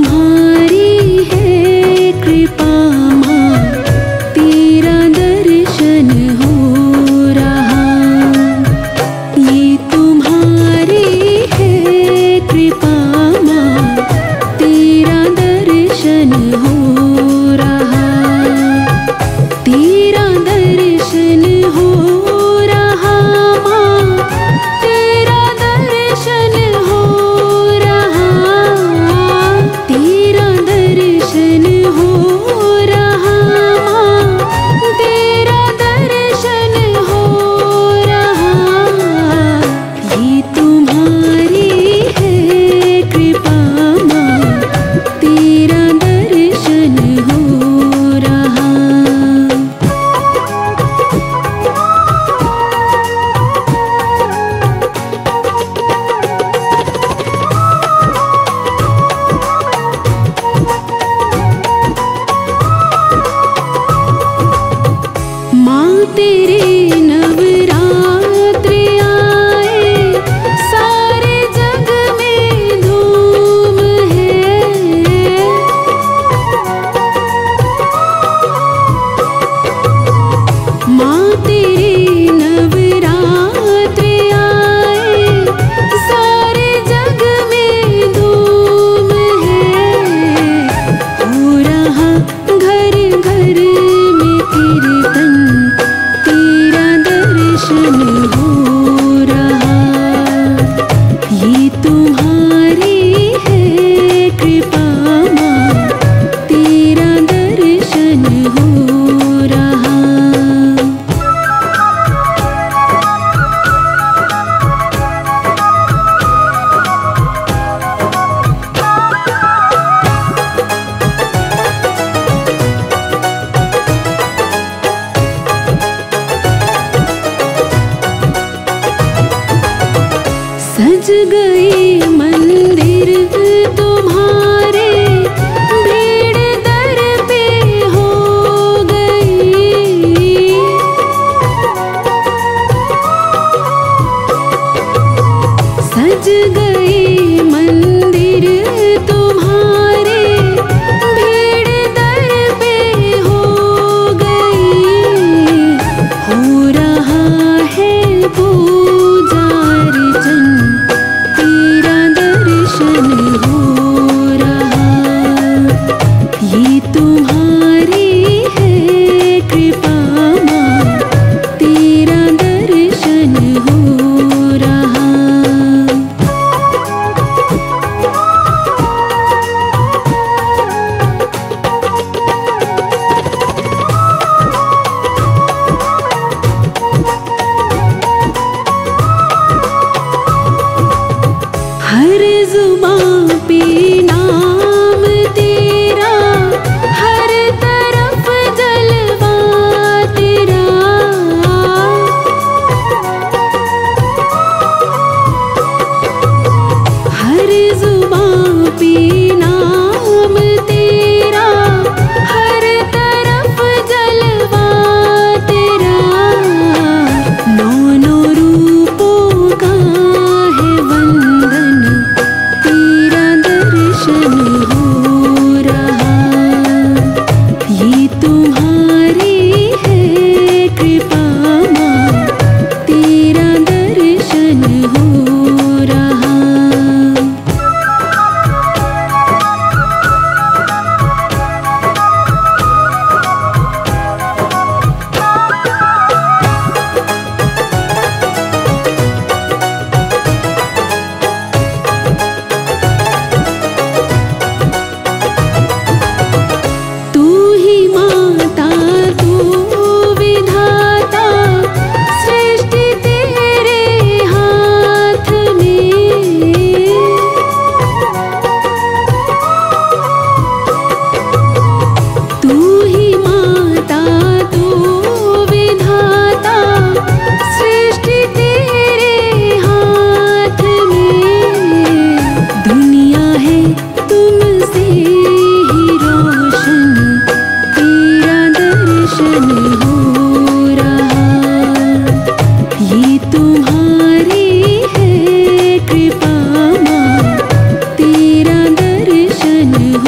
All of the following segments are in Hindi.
तुम्हारी है कृपा माँ, तेरा दर्शन हो रहा। ये तुम्हारी है कृपा माँ, तेरा दर्शन हो रहा। तेरा दर्शन हो रहा माँ, तेरा दर्शन हो रहा। तेरा दर्शन हो रहा माँ, तेरा दर्शन हो रहा। ये तुम्हारी है कृपा माँ, तेरा दर्शन हो रहा। माँ तेरे नवरात्रि आए, सारे जग में धूम है। माँ तेरे नवरात्रि आए, सारे जग में धूम है। हो रहा घर घर में कीर्तन, तेरा दर्शन हो रहा। ये तुम्हारी है कृपा माँ, तेरा दर्शन हो रहा। सज गए मंदिर तुम्हारे, भीड़ दर पे हो गई। सज गए मंदिर तुम्हारे, भीड़ दर पे हो गई। हो रहा है पूजा अर्चन, तेरा दर्शन हो रहा। ये तुम्हारी है कृपा माँ, तेरा दर्शन हो रहा। हर जुबां पे नाम तेरा, हर तरफ जलवा तेरा। हर जुबां पे नाम तेरा, हर तरफ जलवा तेरा। नौ नौ रूपों का है वंदन, तेरा दर्शन हो रहा। ये तुम्हारी है कृपा माँ, तेरा दर्शन हो रहा। तू ही माता तू विधाता, सृष्टि तेरे हाथ में। तू ही माता तू विधाता, सृष्टि तेरे हाथ में। दुनिया है तुमसे ही रोशन, तेरा दर्शन हो रहा। ये तुम्हारी है कृपा माँ, तेरा दर्शन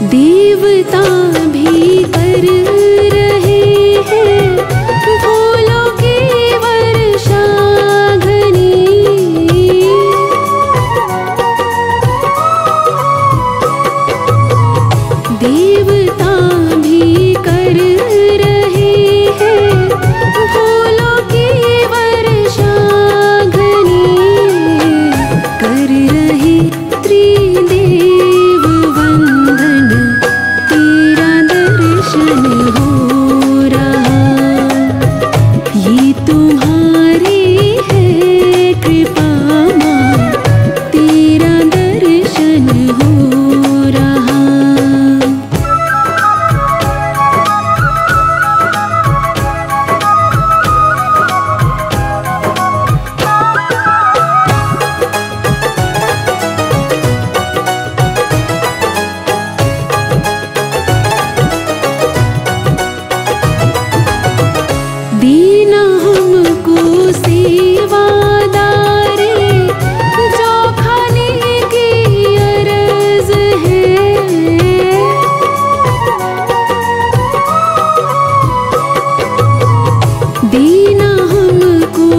देवता भी कर रहे हैं फूलों की वर्षा घनी। देवता भी कर रहे हैं फूलों की वर्षा घनी। कर रहे त्रिदेव वंदन, तेरा दर्शन हो रहा। ये तुम्हारी है कृपा माँ, तेरा दर्शन हो रहा। दीना हमको सेवादारे, जो खाने की अरज है। दीना हमको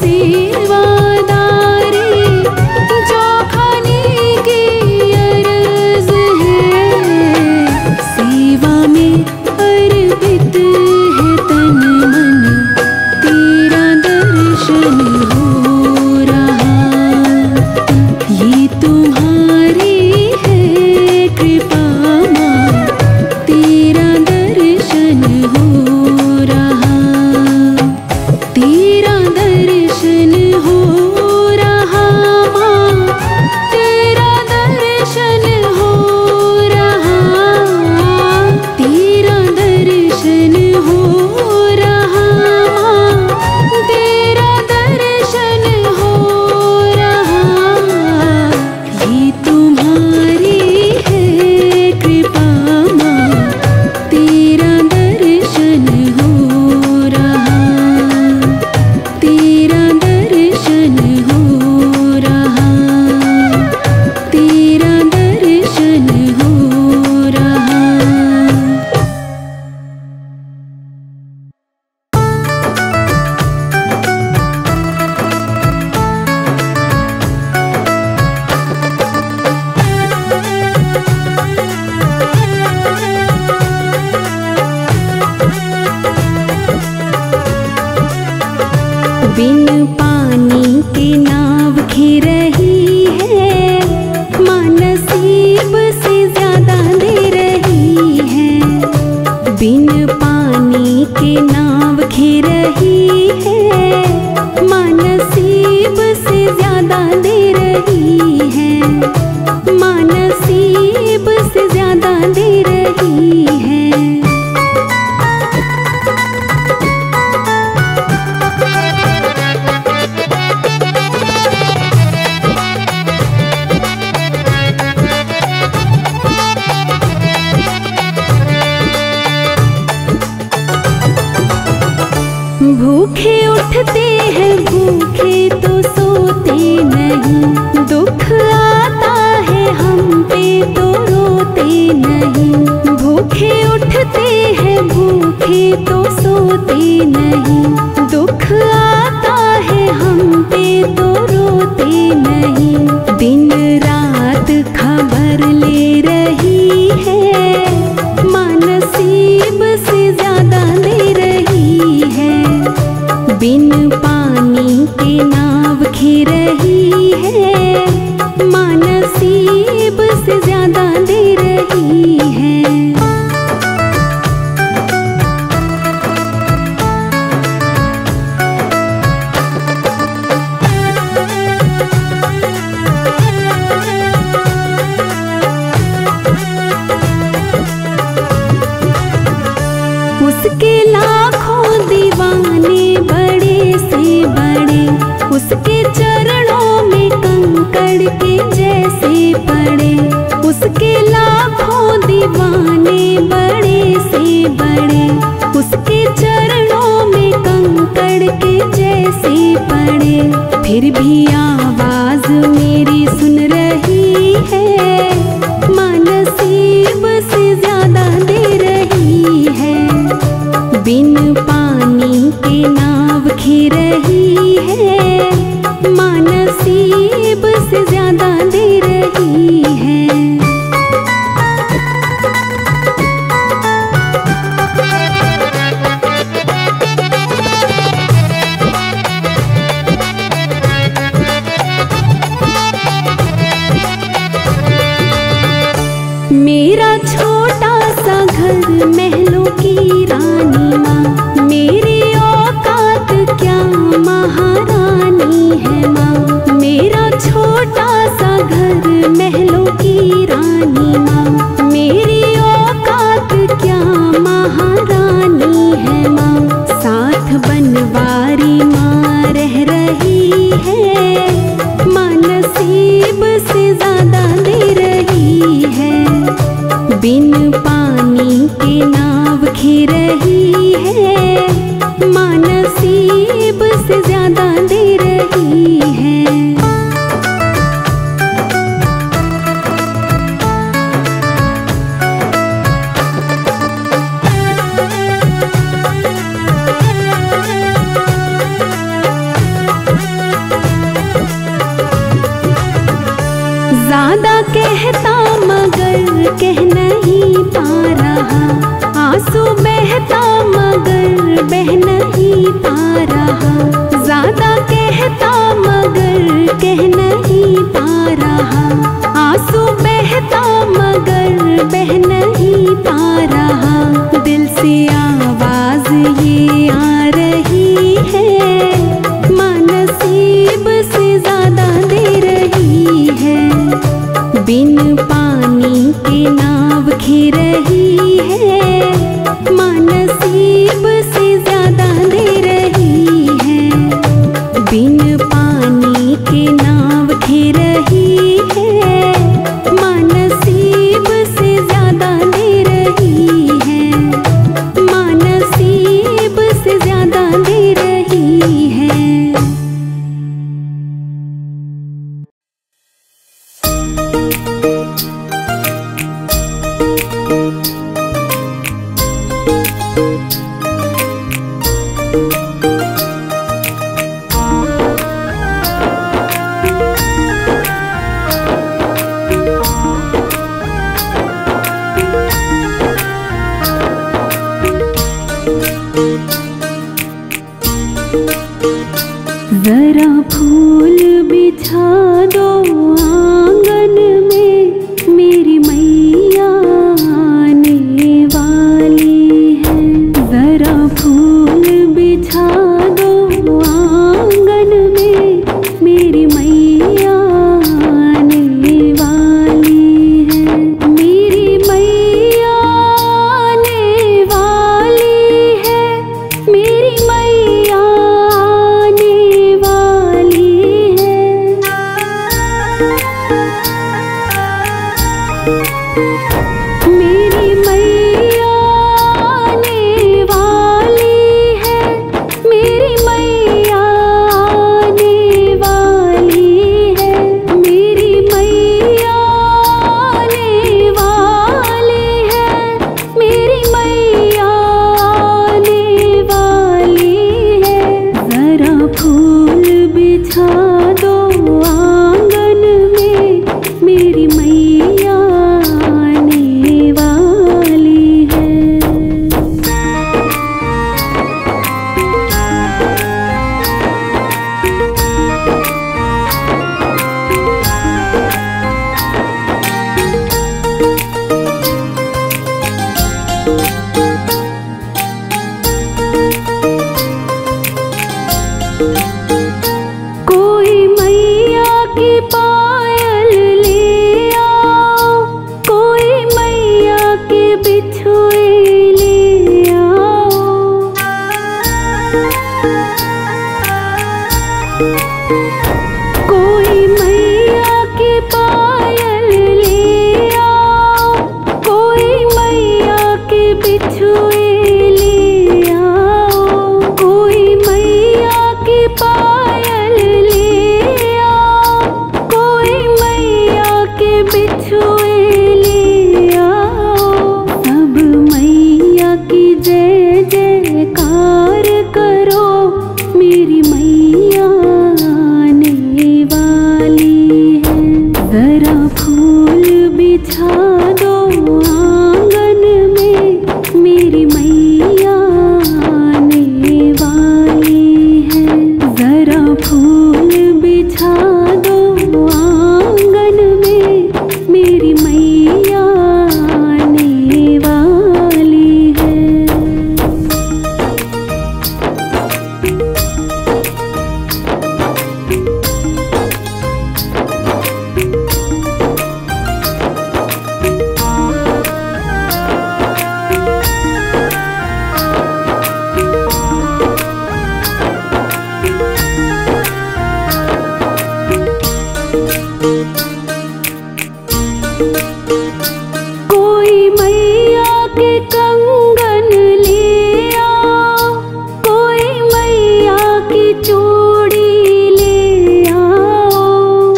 सेवादारे, जो खाने की अरज है। सेवा में अर्पित है तन मन, तेरा दर्शन हो रहा। ये तुम्हारी है कृपा माँ, तेरा दर्शन हो रहा। तेरा दर्शन हो रहा माँ, तेरा दर्शन हो रहा। तेरा दर्शन हो रहा माँ, तेरा दर्शन हो रहा। ये तुम्हारी है कृपा माँ, तेरा दर्शन हो रहा। तेरा दर्शन हो रहा। तेरा दर्शन हो रहा। बिन पानी के नाव घिर रही है, माँ नसीब से ज्यादा दे रही है। बिन पानी के नाव घिर रही है, माँ नसीब से ज्यादा दे रही है। माँ नसीब से ज्यादा दे रही है। भूखे उठते हैं भूखे तो सोते नहीं, दुख आता है हम पे तो रोते नहीं। भूखे उठते हैं भूखे तो सोते नहीं, दुख आता है हम पे तो रोते नहीं। दिन रात खबर ले रही है, माँ नसीब से ज्यादा दे रही है। बिन पानी के नाव घिर रही है, माँ नसीब से ज्यादा दे रही है। उसके लाखों दीवाने बड़े से बड़े, उसके चरणों में कंकड़ के जैसे पड़े। उसके लाखों दीवाने बड़े से बड़े, उसके चरणों में कंकड़ के जैसे पड़े। फिर भी आवाज मेरी सुन रही है, माँ नसीब से सागर महलों की रानी माँ, मेरी औकात क्या महारानी है माँ। मेरा छोटा सा घर महलों की रानी माँ, मेरी औकात क्या महारानी है माँ। साथ बनवारी माँ रह रही है, माँ नसीब से ज्यादा दे रही है। बिन पानी के नाव खी रही है, माँ नसीब से ज्यादा दे रही है। ज्यादा कहता मगर कह नहीं पा रहा, आंसू बहता मगर बह नहीं पा रहा। ज्यादा कहता मगर कह नहीं पा रहा, आंसू बहता मगर बह नहीं पा रहा। दिल से आवाज ये आ रही है, माँ नसीब से ज्यादा दे रही है। बिन पानी के नाव खी रही है, माँ नसीब से ज्यादा दे रही है। बिन पानी के नाव खी रही है, माँ नसीब से ज्यादा दे रही है। माँ नसीब से ज्यादा दे रही है। जरा फूल बिछा दो आंगन में, मेरी मैया आने वाली है। जरा फूल बिछा दो आंगन में, मेरी मैया आने वाली है। मेरी मैया आने वाली है, मेरी मैया आने वाली है। मेरी मैया आने वाली है, मेरी मैया आने वाली है। मेरी मैया आने वाली है, मेरी मैया आने वाली है। जरा फूल बिछा दो आंगन में, मेरी मैया आने वाली है। कोई मैया की पायल ले आओ, कोई मैया के बिछुए ले आओ। कोई मैया की पायल ले आओ, कोई मैया के बिछुए ले आओ। कोई मैया की पायल ले आओ, कोई मैया के बिछुए ले आओ। सब मैया की जय जयकार करो, मेरी मैया आने वाली है। जरा फूल बिछा दो आंगन में, मेरी मैया आने वाली है। जरा फूल बिछा दो आंगन में, मेरी मैया आने वाली कोई मैया के कंगन ले आओ, कोई मैया की चूड़ी ले आओ।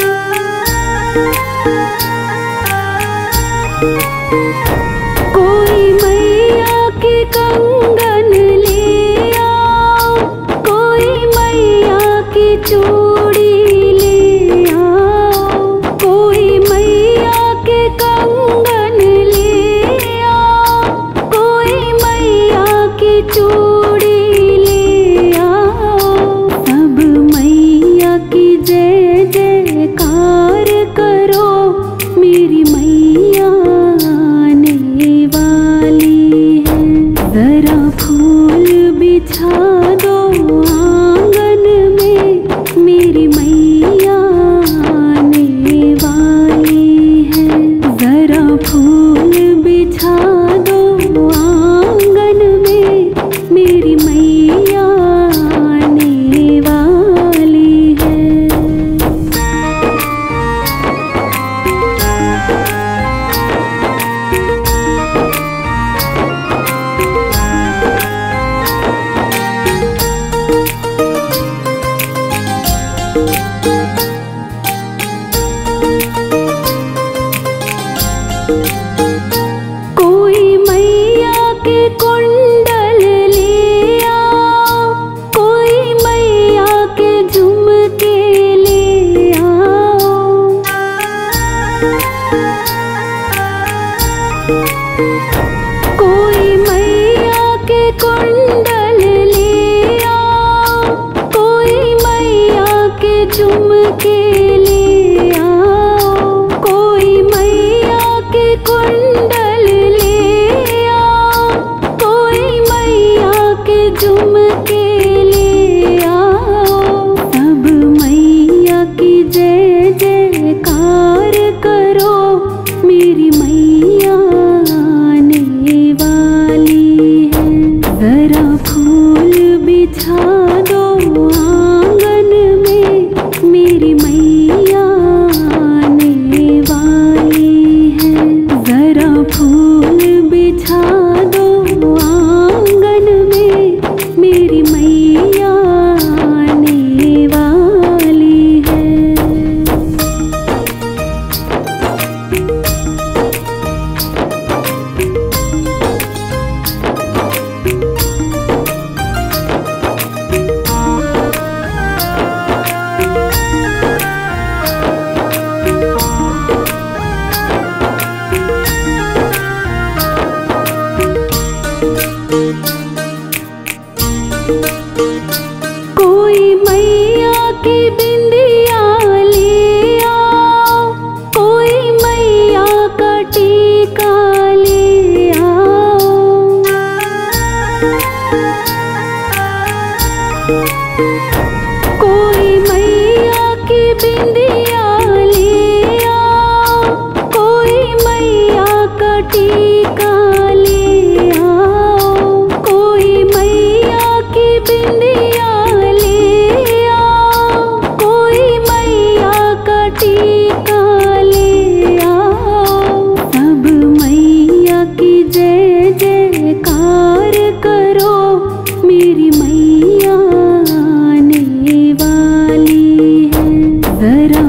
कोई मैया के कंगन ले आओ, कोई मैया की चूड़ी ले आओ। कोई मैया के कंगन ले आओ, कोई मैया की चूड़ी ले आओ। सब मैया की जय जयकार करो, मेरी मैया आने वाली है। जरा फूल बिछा दो आंगन में, मेरी मैया आने वाली है। जरा फूल बिछा दो आंगन में, मेरी मैया आने वाली है। कोई मैया के कुंडल ले आओ, कोई मैया के झुमके ले आओ। कोई मैया के कुंडल ले आओ, कोई मैया के झुमके ले आओ। कोई मैया के कुंडल ले आओ, कोई मैया के झुमके ले आओ। सब मैया की जय जयकार करो, मेरी मैया आने वाली है। जरा फूल बिछा दो आंगन में, मेरी मैया आने वाली है। जरा फूल बिछा दो आंगन में, मेरी मैया आने वाली है। कोई मैया की बिंदिया ले आओ, कोई मैया का टीका ले आओ। कोई मैया की बिंदिया ले आओ, कोई मैया का टीका ले आओ। कोई मैया की बिंदिया ले आओ, कोई मैया का टीका ले आओ। सब मैया की जय जयकार करो, मेरी मैया आने वाली है। जरा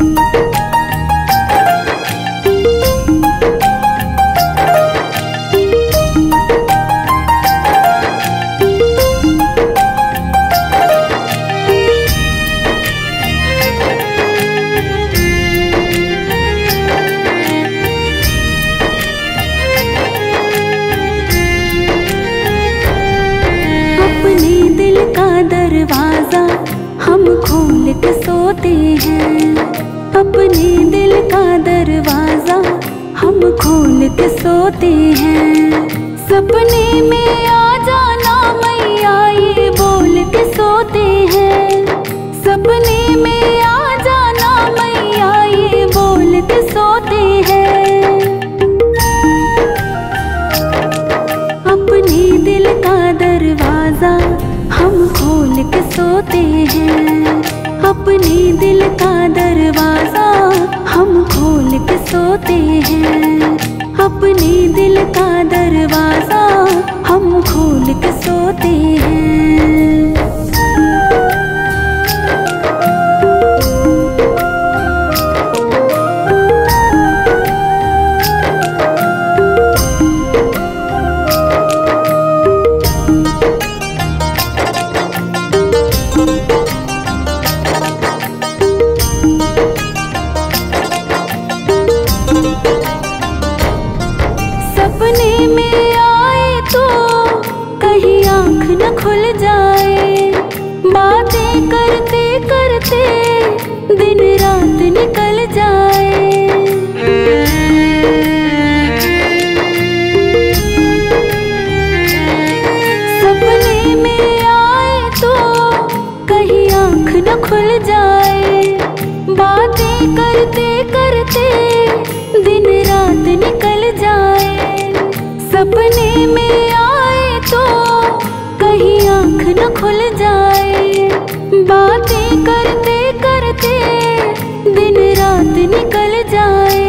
दरवाजा हम खोल के सोते हैं, अपने दिल का दरवाजा हम खोल के सोते हैं। सपने में आ जाना मैया ये बोल के सोते हैं, सपने में आ जाना मैया ये बोल के सोते हैं। अपने दिल का दरवाजा हम खोल के सोते हैं, अपने दिल का दरवाजा हम खोल के सोते हैं, अपने दिल का दरवाजा हम खोल के सोते हैं। सपने में आए तो कहीं आँख न खुल जाए, बातें करते करते दिन रात निकल जाए। सपने में आए तो कहीं आँख न खुल जाए, बातें करते करते दिन रात निकल जाए। सपने में आए तो कहीं आँख न खुल जाए, बातें करते करते दिन रात निकल जाए।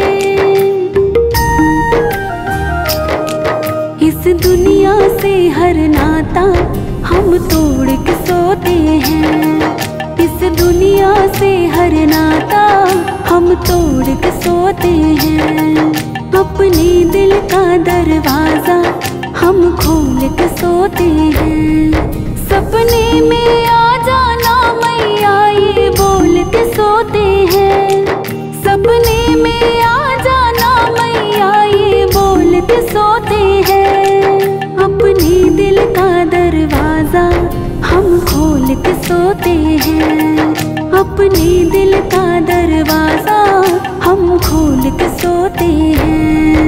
इस दुनिया से हर नाता हम तोड़ के सोते हैं, इस दुनिया से हर नाता हम तोड़ के सोते हैं। अपने दिल का दरवाजा हम खोल के सोते हैं, सपने में आ जाना मैया ये बोल के सोते हैं, सपने में आ जाना मैया ये बोल के सोते हैं। अपने दिल का दरवाजा हम खोल के सोते हैं, अपने दिल का दरवाजा हम खोल के सोते हैं।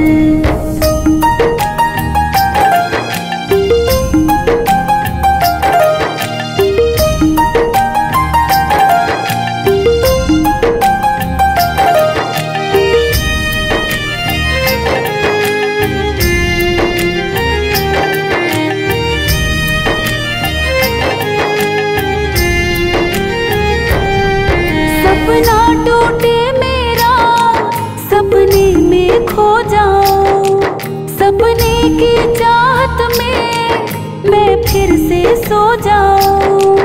सपना टूटे मेरा सपने में खो जाऊं, सपने की चाहत में मैं फिर से सो जाऊं।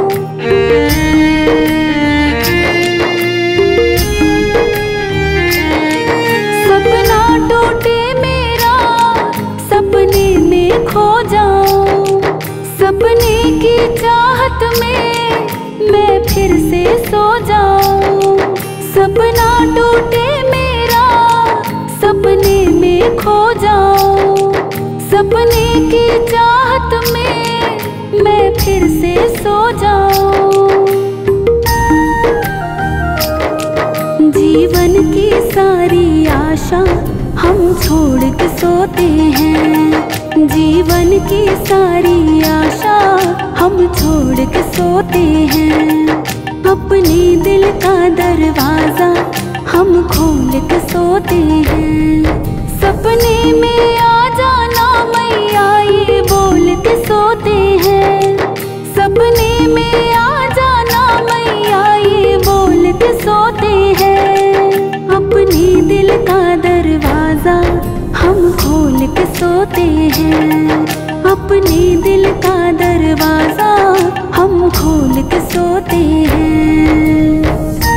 सपना टूटे मेरा सपने में खो जाऊं, सपने की चाहत में मैं फिर से सो जाऊं। सपना टूटे मेरा सपने में खो जाऊं, सपने की चाहत में मैं फिर से सो जाऊं। जीवन की सारी आशा हम छोड़ के सोते हैं, जीवन की सारी आशा हम छोड़ के सोते हैं। अपने दिल का दरवाजा हम खोल के सोते हैं, सपने में आ जाना मैया ये बोल के सोते हैं, सपने में आ जाना मैया ये बोल के सोते हैं। अपने दिल का दरवाजा हम खोल के सोते हैं, अपने दिल का दरवाजा हम खोल के सोते हैं।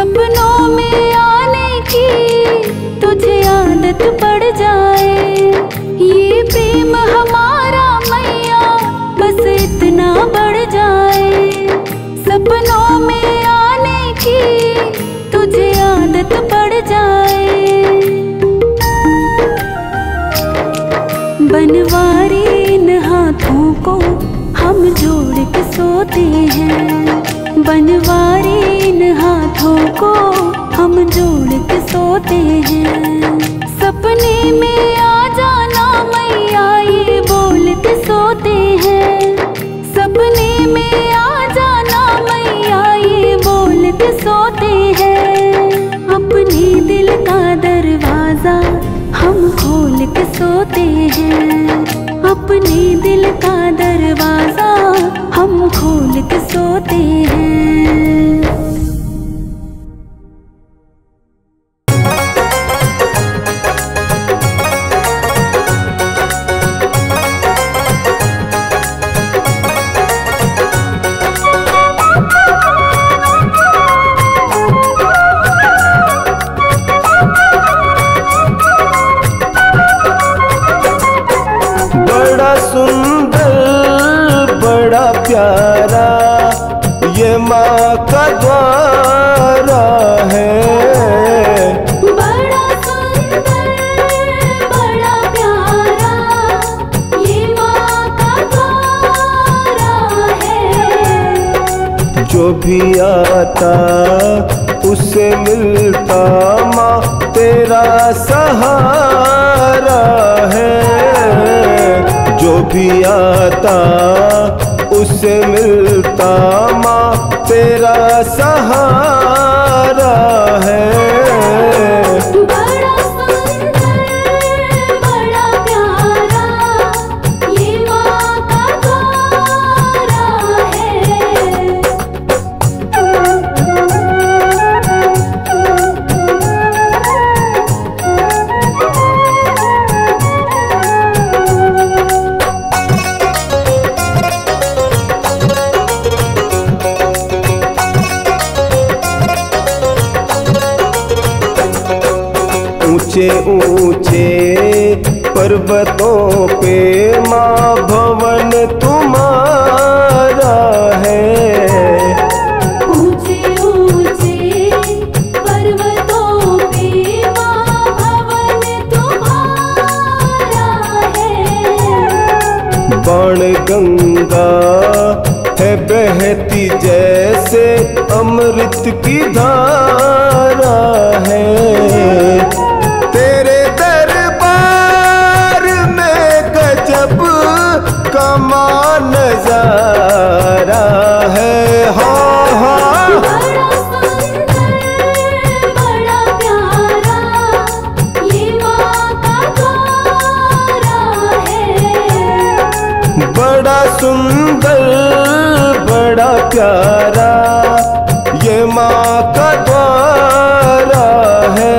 सपनों में आने की तुझे आदत पड़ जाए, ये प्रेम हमारा मैया बस इतना बढ़ जाए। सपनों में आने की तुझे आदत पड़ जाए। बनवारी इन हाथों को हम जोड़ के सोते हैं, बनवारी इन हाथों को हम जोड़ के सोते हैं। सपने में आ जाना मैया ये बोल के सोते हैं, सपने में आ जाना मैया ये बोल के सोते हैं। अपने दिल का दरवाजा हम खोल के सोते हैं, अपने दिल का दरवाजा हम खोल के सोते हैं। बड़ा सुंदर बड़ा प्यारा ये माँ का द्वारा है। बड़ा सुंदर बड़ा प्यारा ये माँ का द्वारा है। जो भी आता उससे मिलता माँ तेरा सहारा है। जो भी आता उससे मिलता माँ तेरा सहारा है। बड़ा सुंदर बड़ा प्यारा ये माँ का द्वारा है। ऊंचे ऊंचे पर्वतों पे माँ भवन तुम्हारा है। ऊंचे ऊंचे पर्वतों पे माँ भवन तुम्हारा है। बाण गंगा है बहती जैसे अमृत की धारा है। तेरे दरबार में गजब कमाल नजारा है। हाँ हाँ बड़ा सुंदर बड़ा प्यारा ये माँ का द्वारा है। बड़ा सुंदर बड़ा प्यारा ये माँ का द्वारा है।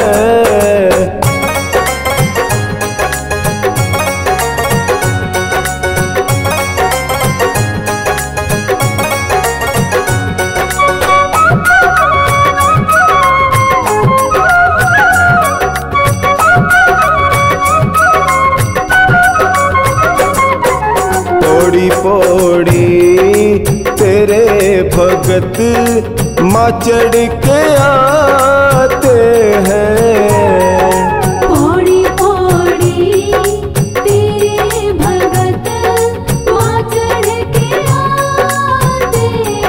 पौड़ी पौड़ी तेरे भगत माँ चढ़ के आते हैं। पौड़ी पौड़ी तेरे भगत माँ चढ़ के आते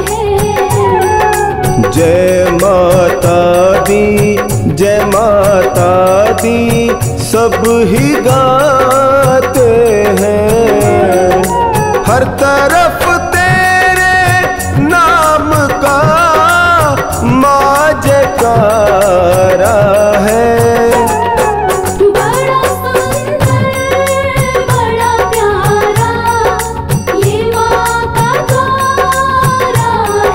हैं। जय माता दी जय माता दी सब ही गाते हैं। हर तरफ तेरे नाम का माँ जयकारा है। बड़ा सुंदर बड़ा प्यारा ये माँ का द्वारा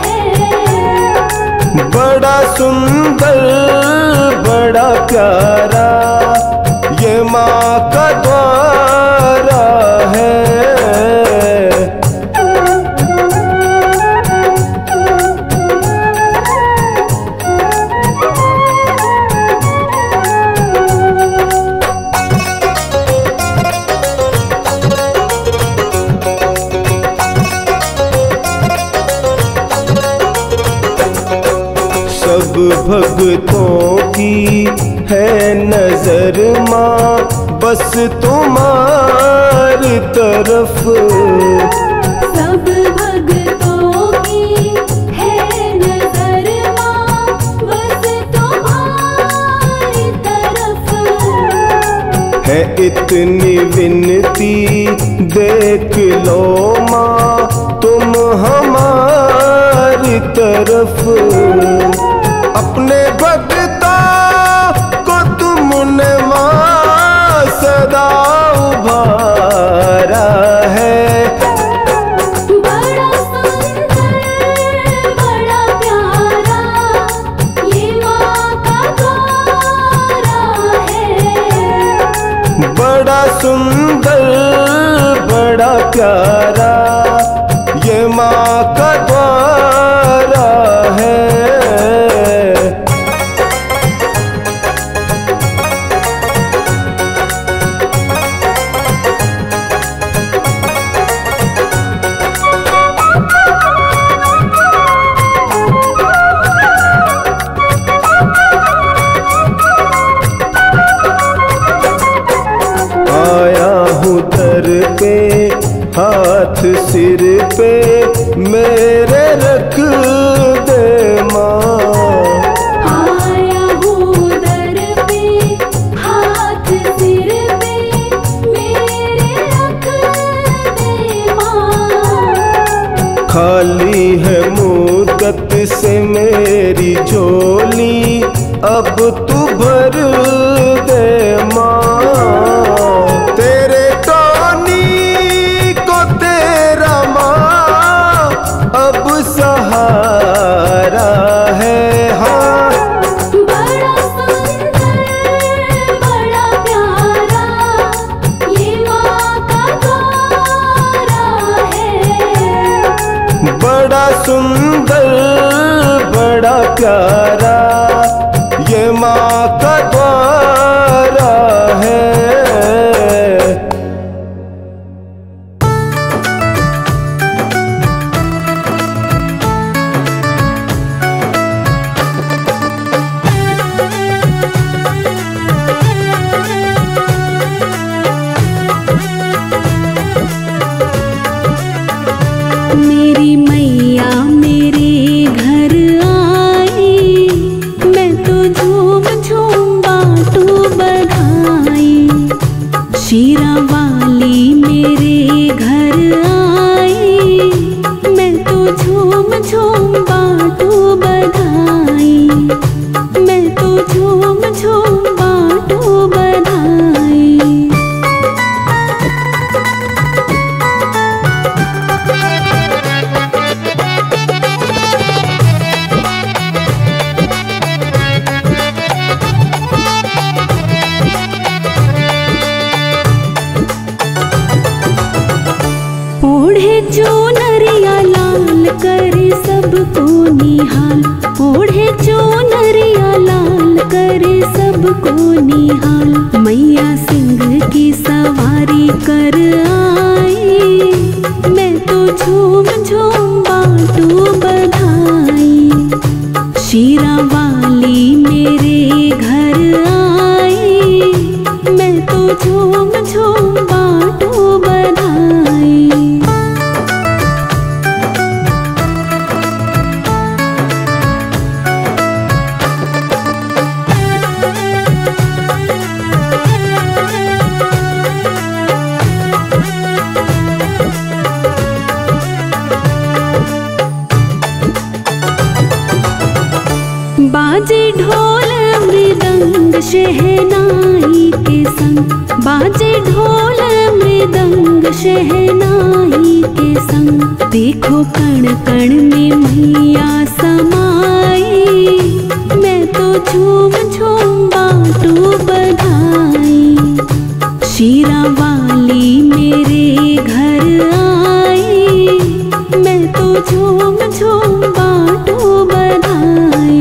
है। बड़ा सुंदर बड़ा प्यारा ये माँ का द्वारा है। सब भक्तों की है नजर माँ बस तुम्हारी तरफ। सब भक्तों की है नजर माँ बस तुम्हारी तरफ। है इतनी विनती देख लो माँ तुम हमारी तरफ। अपने भक्तों को तुमने माँ सदा उभारा है। बड़ा सुंदर बड़ा प्यारा ये माँ का द्वारा है। बड़ा सुंदर बड़ा प्यारा ये माँ का द्वारा है। आया हूँ दर पे हाथ सिर पे मेरे रख दे माँ। आया हूँ दर पे हाथ सिर पे मेरे रख दे माँ। खाली है मुद्दत से मेरी झोली अब तू भर दे माँ। तेरे टोनी को तेरा माँ अब सहारा है। हाँ बड़ा सुंदर बड़ा प्यारा ये माँ का द्वारा है। बड़ा सुंदर बड़ा प्यारा ये माँ का द्वारा है। मेरी मैया मेरे घर आई मैं तो झूम झूम बाटू बधाई। शीरा वाली मेरे घर आई मैं तो झूम झूम बाटू बधाई। मैं तो झूम झूम बाटू बधाई। ओढ़े जो नरिया लाल करे सबको निहाल। ओढ़े जो नरिया लाल करे सबको निहाल। मैया सिंह की सवारी कर आई मैं तो झूम झूम बाटू बधाई। शीरा वाली मेरे घर आई मैं तो झूम झूम बाटू बधाई। बाजे ढोल मृदंग शहनाई के संग। बाजे ढोल मृदंग शहनाई के संग। देखो कण कण में मैया समाई मैं तो झूम झूम बाटू बधाई। शीरा वाली मेरे घर आई मैं तो झूम झूम बाटू बधाई।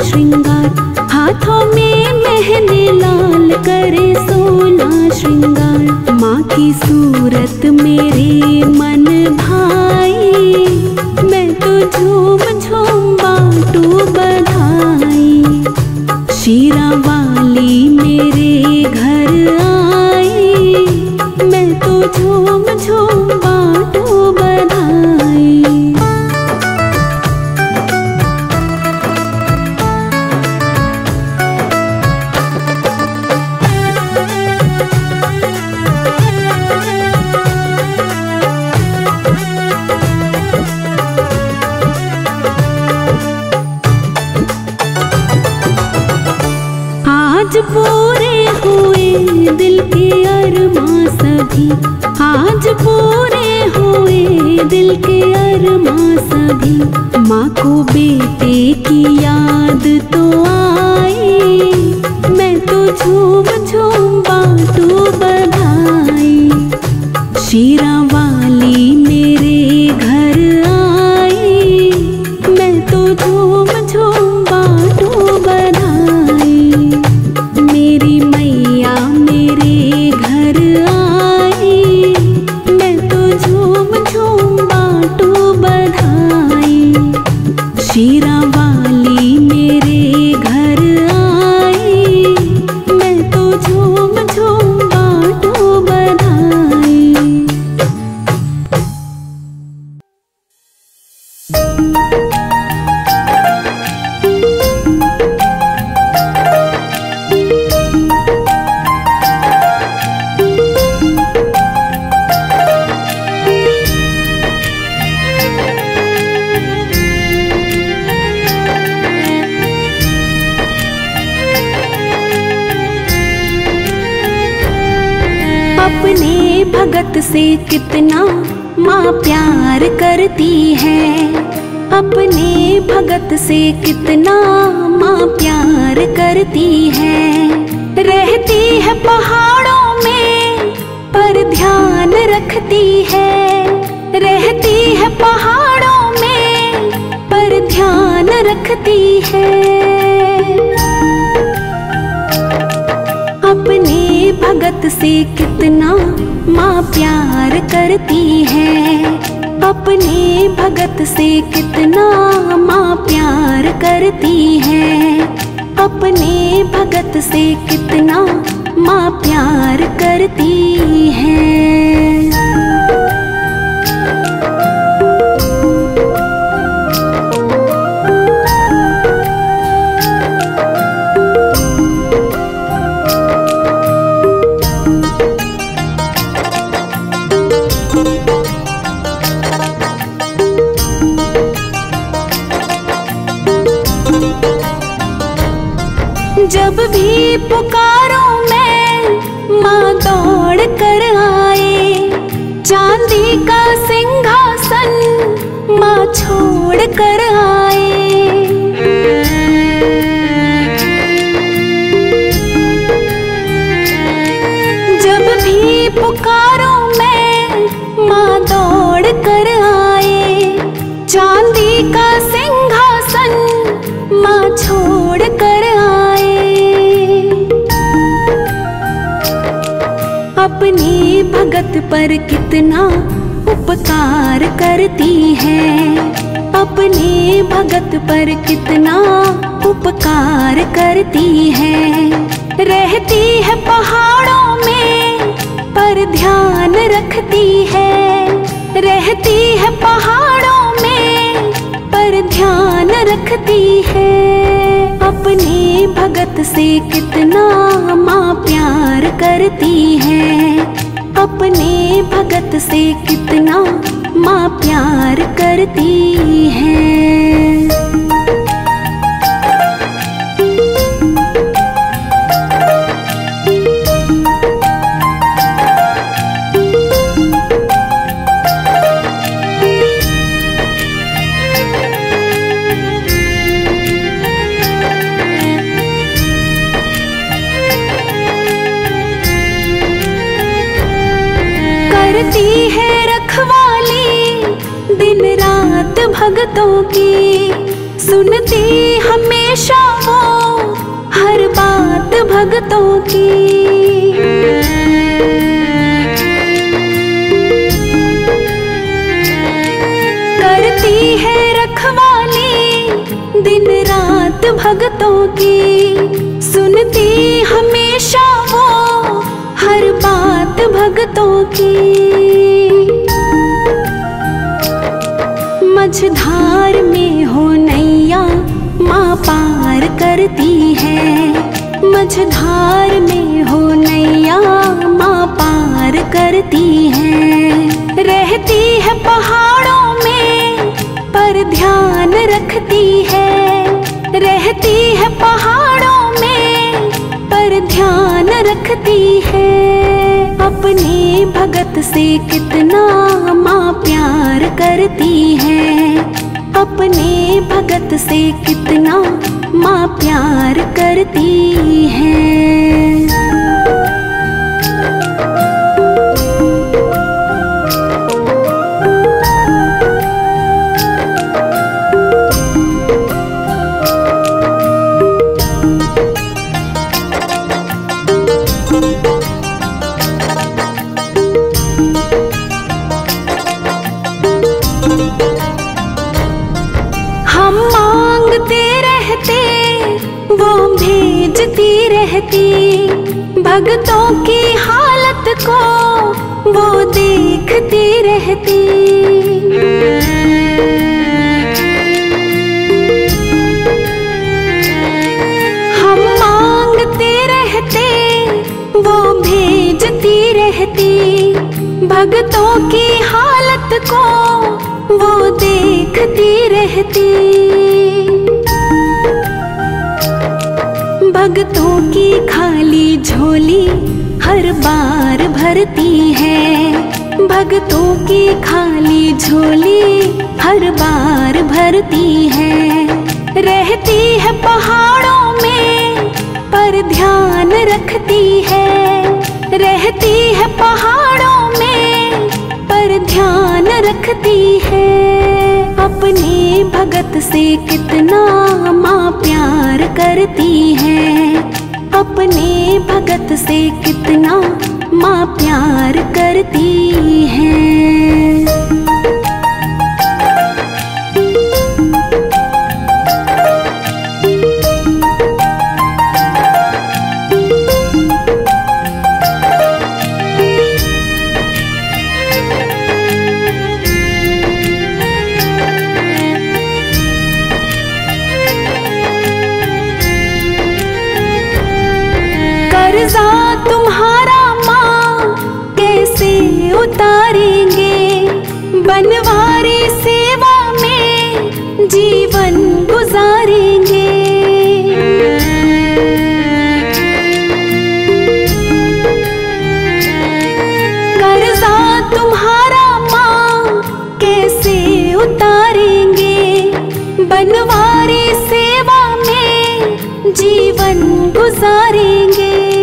श्रृंगार, हाथों में मेहंदी लाल करे 16 श्रृंगार। माँ की सूरत मेरे मन भाई, मैं तो झूम झूम बाटू बधाई। शीरा वाली मेरे घर आई, मैं तो झूम झूम बाटू बधाई। आज पूरे हुए दिल के अरमां सभी, आज पूरे हुए दिल के अरमां सभी। माँ को बेटे की याद तो आई, मैं तो झूम झूम बाटू बधाई। शीरा वाली मेरे घर आई, मैं तो झूम झूम बाटू बधाई। मेरी मैया मेरे घर आई, मैं तो झूम झूम बाटू बधाई। शीरा वाली मेरे घर आई, मैं तो झूम झूम बाटू बधाई। अपने भगत से कितना माँ प्यार करती है, अपने भगत से कितना माँ प्यार करती है। रहती है पहाड़ों में पर ध्यान रखती है, रहती है पहाड़ों में पर ध्यान रखती है। अपने भगत से कितना माँ प्यार करती है, अपने भगत से कितना माँ प्यार करती है। अपने भगत से कितना माँ प्यार करती है। जब भी पुकारो मैं माँ दौड़ कर आए, चांदी का सिंहासन माँ छोड़ कर आए। जब भी पुकारो मैं माँ दौड़ कर आए, चांदी का सिंहासन माँ छोड़ कर आए। अपने भगत पर कितना उपकार करती है, अपने भगत पर कितना उपकार करती है। रहती है पहाड़ों में पर ध्यान रखती है, रहती है पहाड़ों में पर ध्यान रखती है। अपने भगत से कितना माँ प्यार करती है, अपने भगत से कितना माँ प्यार करती है। करती है रखवाली दिन रात भगतों की, सुनती हमेशा वो हर बात भक्तों की। करती है रखवाली दिन रात भक्तों की। सुनती हमेशा वो हर बात भक्तों की। मझधार में हो नैया माँ पार करती है। मझधार में हो नैया माँ पार करती है। रहती है पहाड़ों में पर ध्यान रखती है। रहती है पहाड़ों में पर ध्यान रखती है। अपने भगत से कितना माँ प्यार करती है। अपने भगत से कितना माँ प्यार करती है। हम मांगते रहते वो भेजती रहती। भक्तों की हालत को वो देखती रहती। हम मांगते रहते वो भेजती रहती। भक्तों की हालत को वो देखती रहती। भक्तों की खाली झोली हर बार भरती है। भक्तों की खाली झोली हर बार भरती है। रहती है पहाड़ों में पर ध्यान रखती है। रहती है पहाड़ों में पर ध्यान रखती है। अपने भगत से कितना माँ प्यार करती है। अपने भगत से कितना माँ प्यार करती है। कर्जा तुम्हारा माँ कैसे उतारेंगे। बनवारी सेवा में जीवन गुजारेंगे। कर्जा तुम्हारा माँ कैसे उतारेंगे। बनवारी सेवा में जीवन गुजारेंगे।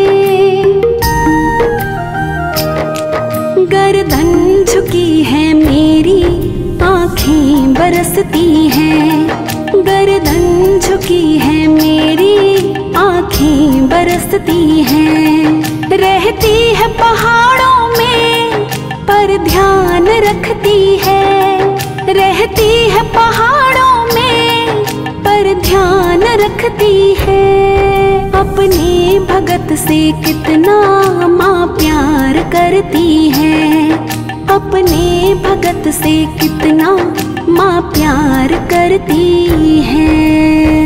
गर्दन झुकी है मेरी आँखें बरसती हैं। गर्दन झुकी है मेरी आँखें बरसती हैं। रहती है पहाड़ों में पर ध्यान रखती है। रहती है पहाड़ों में पर ध्यान रखती है। अपने भगत से कितना माँ प्यार करती है। अपने भगत से कितना माँ प्यार करती है।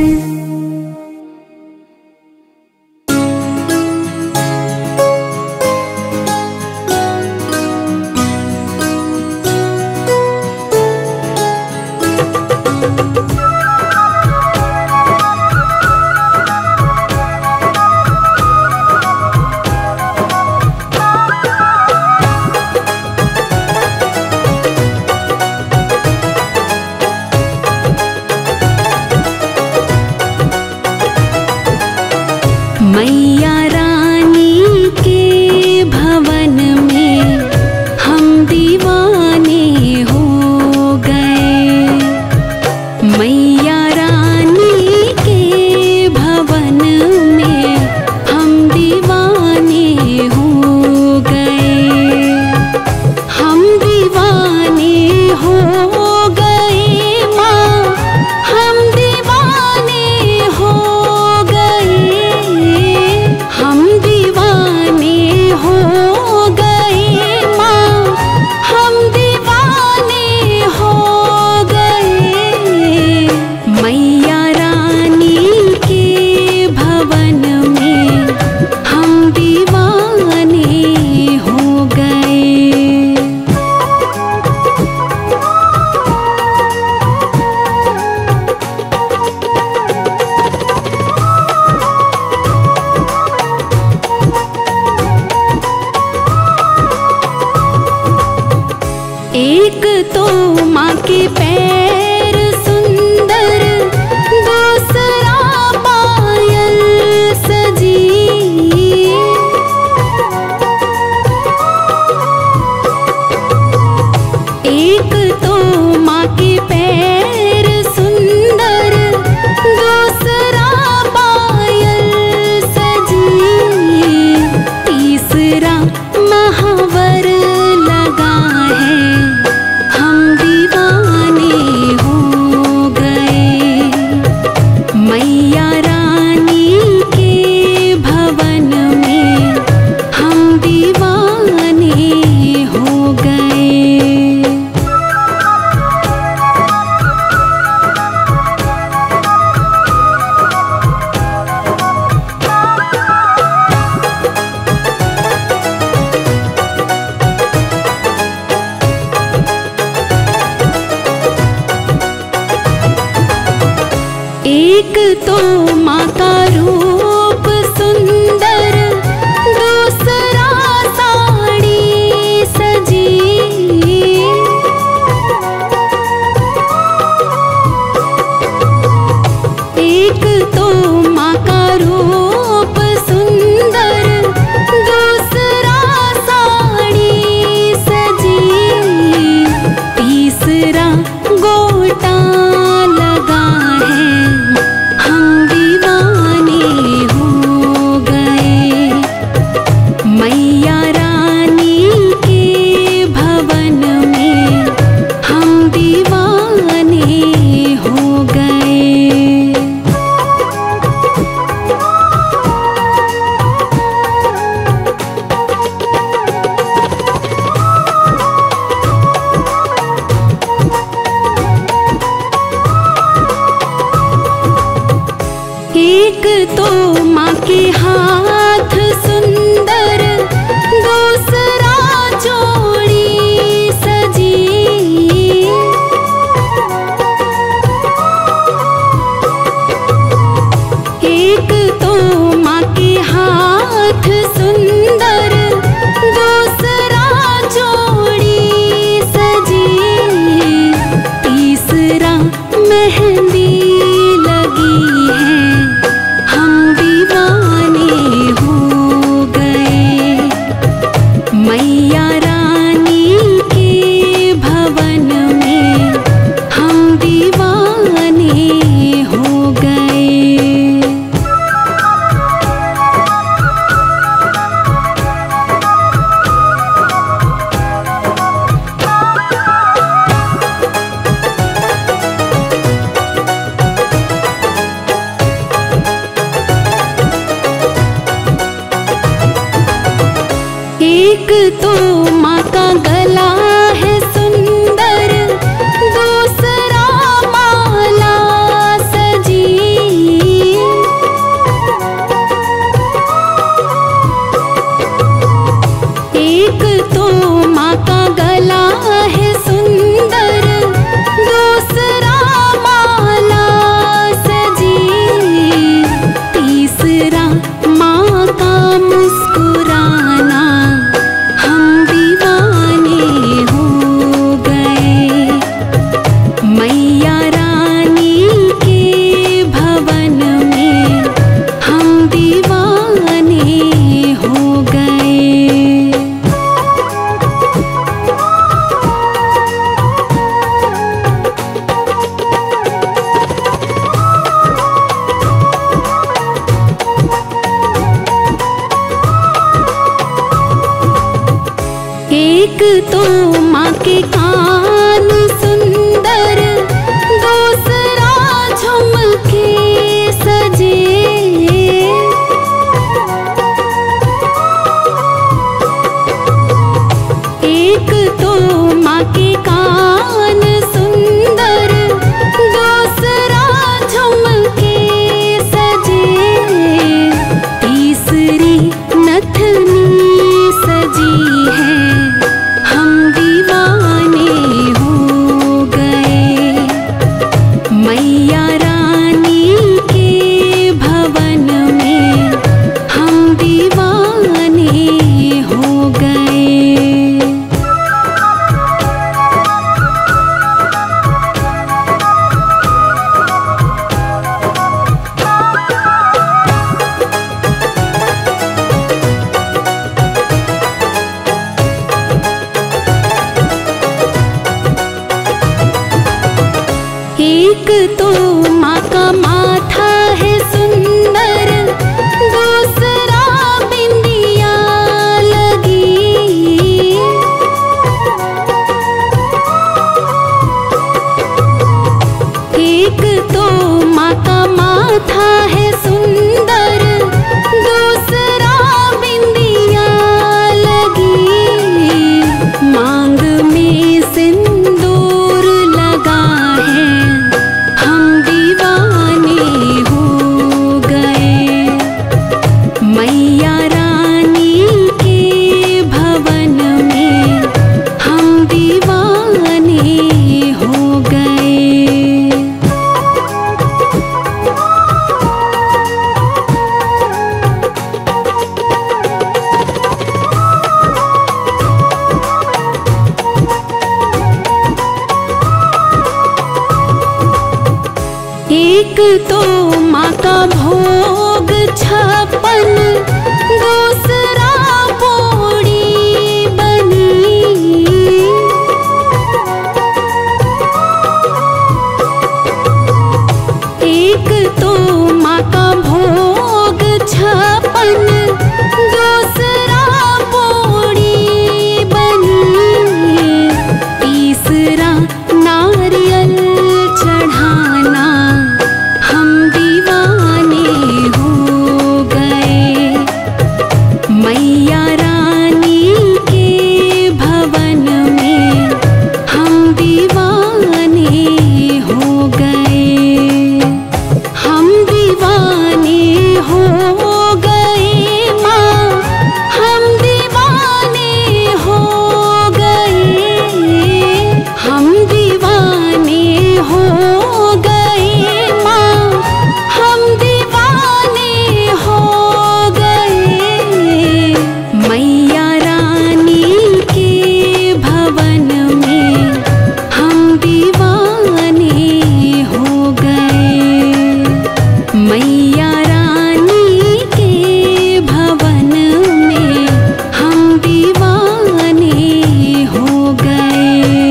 हो गए माँ, हम दीवाने हो गए, हम दीवाने हो गए माँ, हम दीवाने हो गए। मैया रानी के भवन में हम दीवाने हो गए। एक तो माँ के पैर सुंदर, दूसरा पायल सजी, एक तो माँ के पैर सुंदर, दूसरा पायल सजी, तीसरा महावर लगा है, हम दीवाने हो गए। मैया रानी के भवन में हम दीवाने हो गए। एक तो माँ का रूप सुंदर, दूसरा साड़ी सजी, एक तो माँ का रूप सुंदर, दूसरा साड़ी सजी, तीसरा गोटा लगा है, हम दीवाने हो गए। मैया रानी के भवन में हम दीवाने हो गए। एक तो माँ के हाथ सुंदर, दूसरा चूड़ी सजी, एक तो माँ के हाथ सुंदर, दूसरा चूड़ी सजी, तीसरा मेहंदी लगी है, हम दीवाने हो गए। मैया रानी के भवन में हम दीवाने हो गए। एक तो माँ का गला है सुंदर, दूसरा माला सजी, एक तो माँ का गला है सुंदर, दूसरा माला सजी, तीसरा माँ का मुस्कुराना, हम दीवाने हो गए। मैया रानी के भवन में हम दीवाने हो गए। एक तो माँ के कान माँ के कान सुंदर, दूसरा झुमके सजे, तीसरी नथनी सजी है, हम दीवाने हो गए। मैया रानी के भवन में हम दीवाने हो गए। एक तो माँ का माथा है सुंदर, दूसरा बिंदिया लगी। एक तो माँ का माथा है सुंदर, दूसरा बिंदिया लगी। मांग में सिंदूर लगा है, हम दीवाने हो गए। मैया रानी के भवन में हम दीवाने हो गए। एक तो माँ का भोग 56, दूसरा पोड़ी बनी। एक तो माँ का भोग 56, दूसरा पोड़ी बनी। तीसरा नारियल चढ़ाना, हम दीवाने हो गए। मैया रानी के भवन में हम दीवाने हो गए। हम दीवाने हो गए माँ, हम दीवाने हो गए। हम दीवाने हो गए माँ, हम दीवाने हो गए। मैया रानी के भवन में हम दीवाने हो गए। मैया रानी के भवन में हम दीवाने हो गए।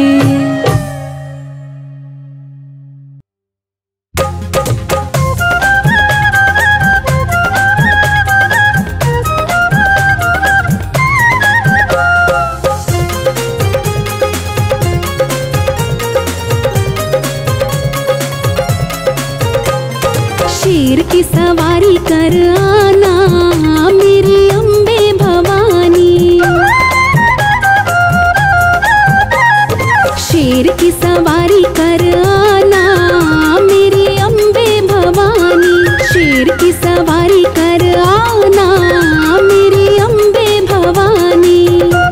शेर की सवारी कर आना मेरी अम्बे भवानी। शेर की सवारी कर आना मेरी अम्बे भवानी। शेर की सवारी कर आना मेरी अम्बे भवानी।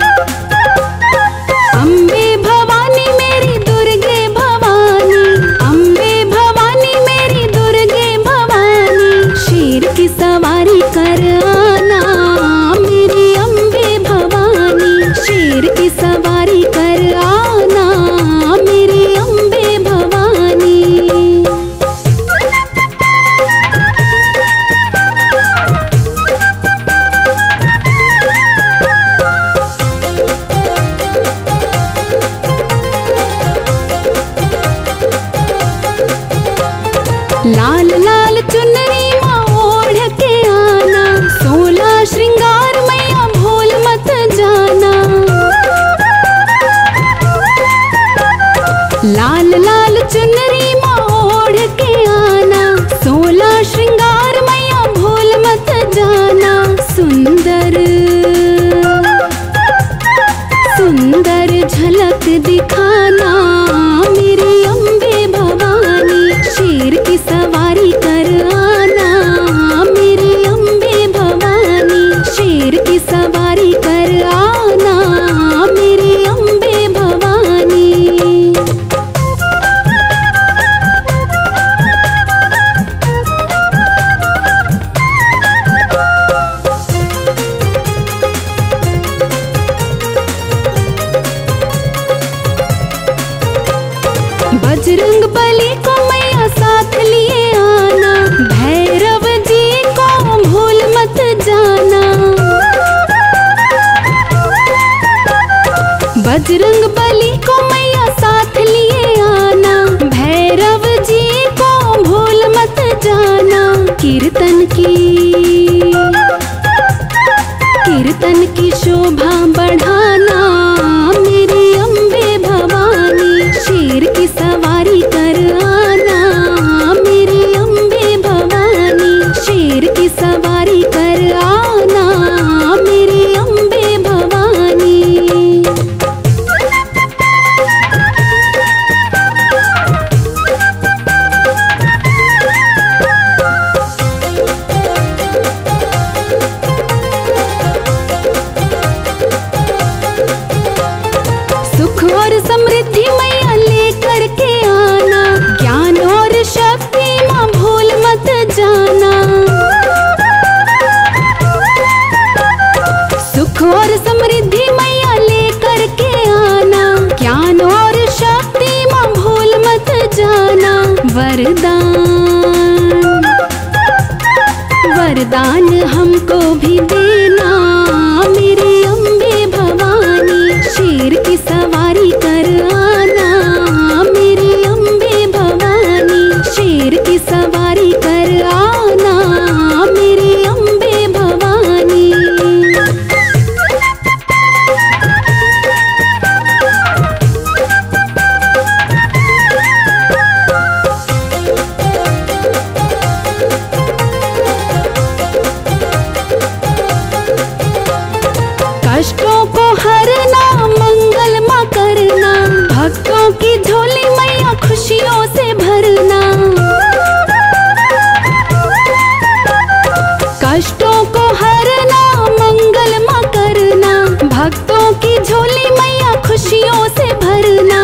अम्बे भवानी मेरी दुर्गे भवानी, अम्बे भवानी मेरी दुर्गे भवानी। शेर की सवारी कर आना मेरी अम्बे भवानी। शेर की सवारी कर आना मेरी अम्बे भवानी। लाल लाल चुनरी माँ ओढ़ के आना, 16 श्रृंगार मैया भूल मत जाना। लाल लाल चुनरी माँ ओढ़ के आना, 16 श्रृंगार मैया भूल मत जाना। सुंदर सुंदर झलक दी बजरंग बली को मैया साथ लिए आना, भैरव जी को भूल मत जाना। कीर्तन की शोभा बढ़ाना, मेरी अम्बे भवानी शेर की सवारी कर आना। मेरी अम्बे भवानी शेर की सवारी कर आना, मेरी अम्बे भवानी। सुख और समृद्धि मैया लेकर के आना, ज्ञान और शक्ति माँ भूल मत जाना। सुख और समृद्धि मैया लेकर के आना, ज्ञान और शक्ति माँ भूल मत जाना। वरदान हमको भी देना, मेरी अम्बे भवानी शेर की सवारी कर आना। मेरी अम्बे भवानी शेर की सवारी कर आना, मेरी अम्बे भवानी। कष्टों को हरना, मंगल माँ करना, भक्तों की झोली मैया खुशियों से भरना। कष्टों को हरना, मंगल माँ करना, भक्तों की झोली मैया खुशियों से भरना।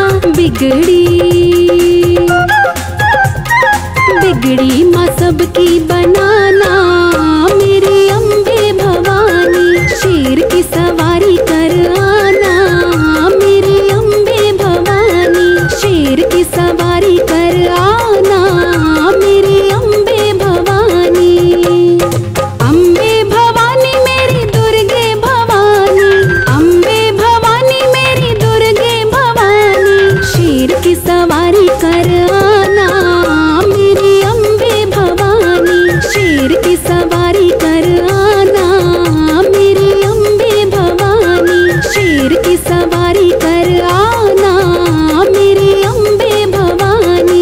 बिगड़ी माँ सबकी बनाना, मेरी अम्बे भवानी शेर की सवारी कर आना। मेरी अम्बे भवानी शेर की सवारी कर आना, मेरी अम्बे भवानी। अम्बे भवानी मेरी दुर्गे भवानी, अम्बे भवानी मेरी दुर्गे भवानी शेर की सवारी कर आना। मेरी अम्बे भवानी शेर की सवारी कर आना। मेरी अम्बे भवानी शेर की सवारी कर आना, मेरी अम्बे भवानी।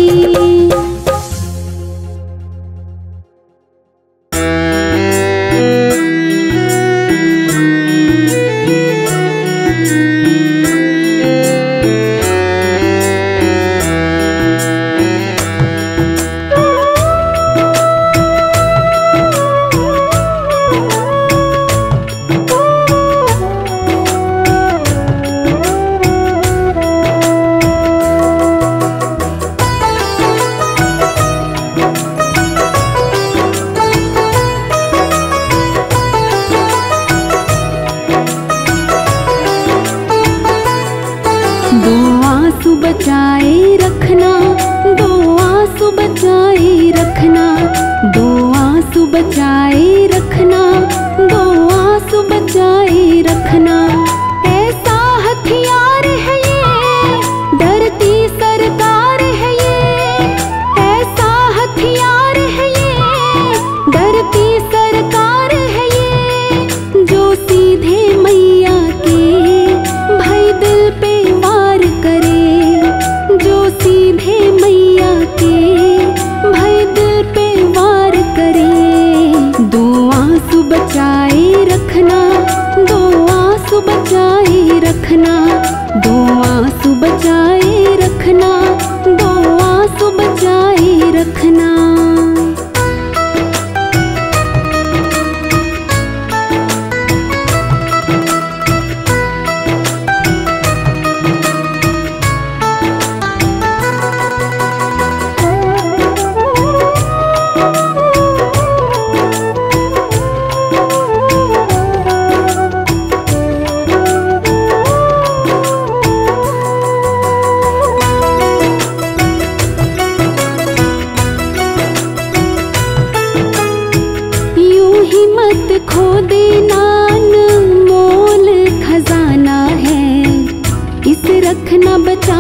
दो आंसू बचाए रखना, दो आंसू बचाए रखना, दो आंसू बचाए रखना, दो आंसू बचाए रखना। ऐसा हथियार है ये, डरती सरकार है ये। ऐसा हथियार है ये, डरती सरकार है ये। जो सीधे मैया के भाई दिल पे वार करे, जो सीधे मैया के भाई दिल पे वार करे। दो आंसू बचाए रखना, दो आंसू बचाए रखना, दो आंसू बचाए रखना, दो आंसू बचाए रखना।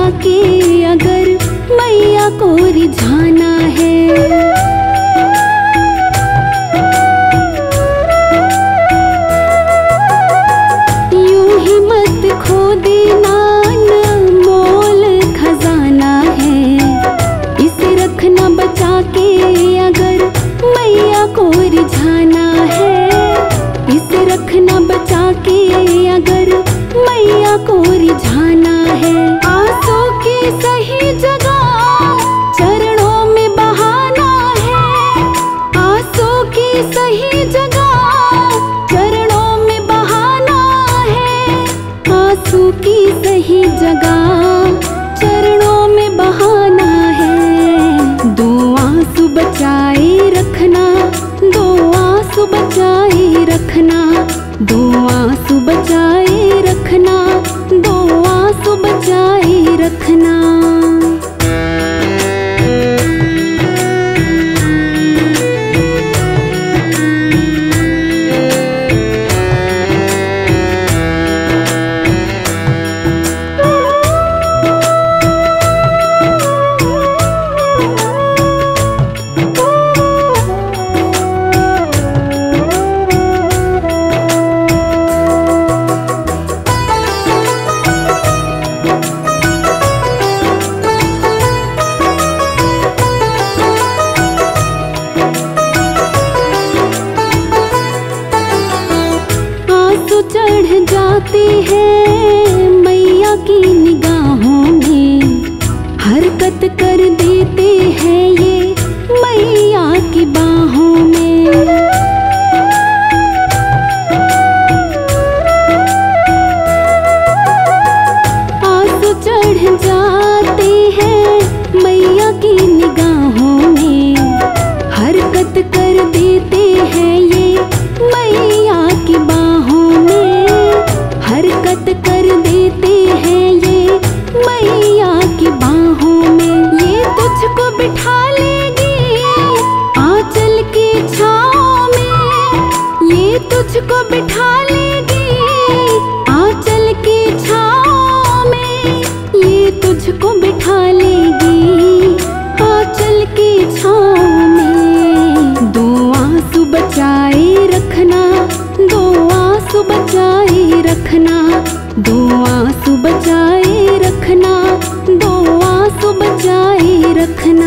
के अगर मैया को रिझाना है। यूं ही मत खो देना, मोल खजाना है। इसे रखना बचा के अगर मैया को रिझाना है। इसे रखना बचा के अगर मैया को रिझाना है। आंसू की सही जगह चरणों में बहाना है। आंसू की सही जगह चरणों में बहाना है। आंसू की सही जगह चरणों में बहाना है। दो आंसू बचाए रखना, दो आंसू बचाए रखना, दो आंसू बचाए रखना, दो आंसू बचाए रखना। चढ़ जाते हैं मैया की निगाहों में। हरकत कर देते हैं ये मैया की बाहों में। आंसू चढ़ जाते हैं मैया की निगाहों में। हरकत कर देते हैं ये मैया की बाहों में। हरकत कर देते हैं ये मैया की बाहों में। ये तुझको बिठा लेगी आंचल की छाँव में। ये तुझको बिठा लेगी आंचल की छाँव में। ये तुझको बिठा लेगी आंचल की छाँव में। दो आंसू बचाए रखना, दो आंसू बचाए रखना, दो आंसू बचाए रखना, दो आंसू बचाए रखना।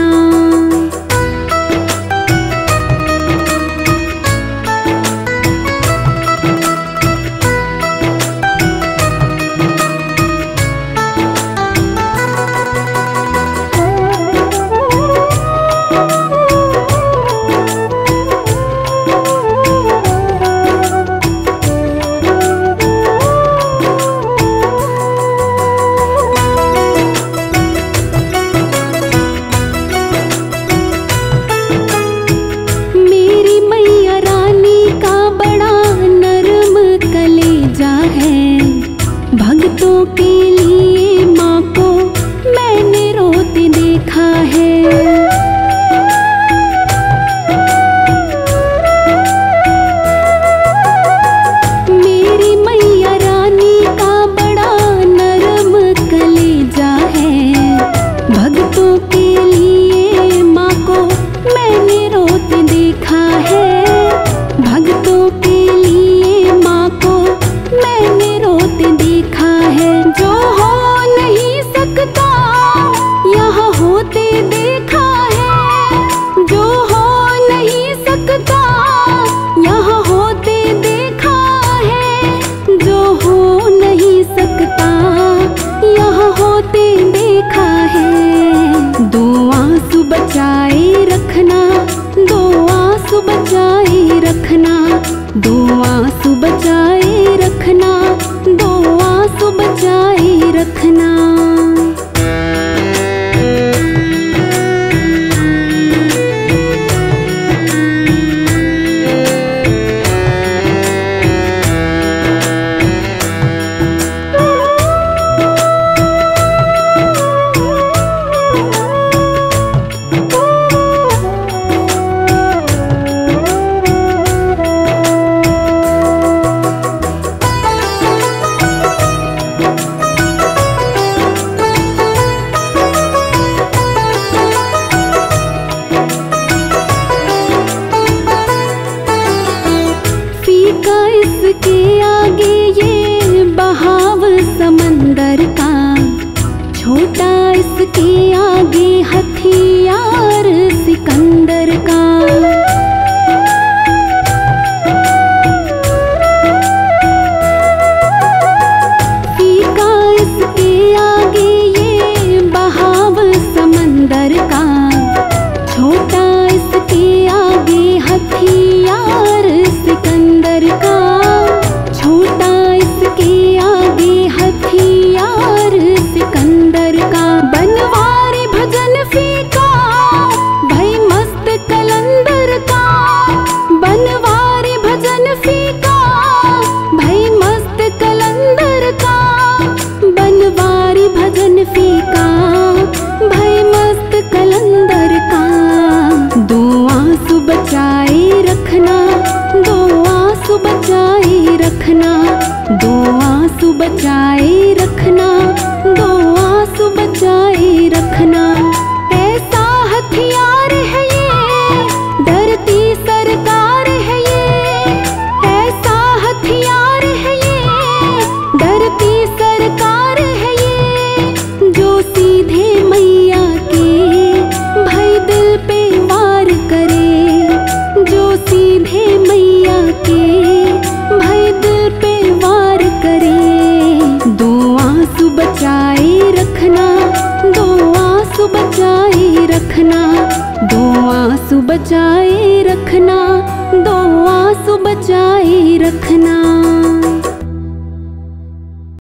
बचाए रखना, दो आंसू बचाए रखना। ऐसा हथियार है ये, डरती सरकार है ये। ऐसा हथियार है ये, डरती सरकार है ये। जो सीधे मैया के भाई दिल पे वार करे, जो सीधे मैया के भाई दिल पे वार करे। दो आंसू बचाए रखना, दो आंसू बचाए रखना, दो आंसू बचाए रखना, दो आंसू बचाए रखना।